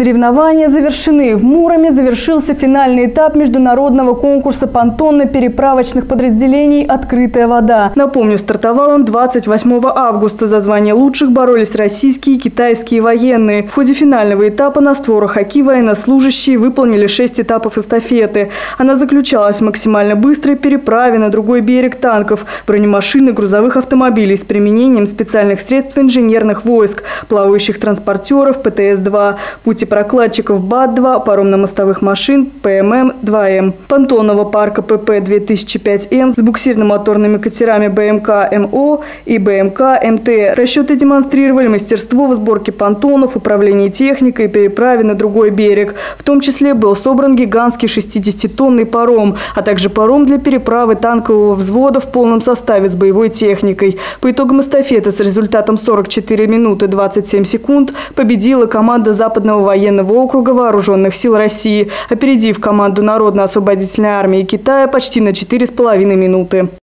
Соревнования завершены. В Муроме завершился финальный этап международного конкурса понтонно-переправочных подразделений «Открытая вода». Напомню, стартовал он 28 августа. За звание лучших боролись российские и китайские военные. В ходе финального этапа на створах Оки военнослужащие выполнили 6 этапов эстафеты. Она заключалась в максимально быстрой переправе на другой берег танков, бронемашин и грузовых автомобилей с применением специальных средств инженерных войск, плавающих транспортеров ПТС-2, путепрокладчиков БАТ-2, паромно-мостовых машин ПММ-2М, понтонного парка ПП-2005М с буксирно-моторными катерами БМК-МО и БМК-МТ. Расчеты демонстрировали мастерство в сборке понтонов, управлении техникой и переправе на другой берег. В том числе был собран гигантский 60-тонный паром, а также паром для переправы танкового взвода в полном составе с боевой техникой. По итогам эстафеты с результатом 44 минуты 27 секунд победила команда Западного военного округа Вооруженных сил России, опередив команду Народно-освободительной армии Китая почти на 4,5 минуты.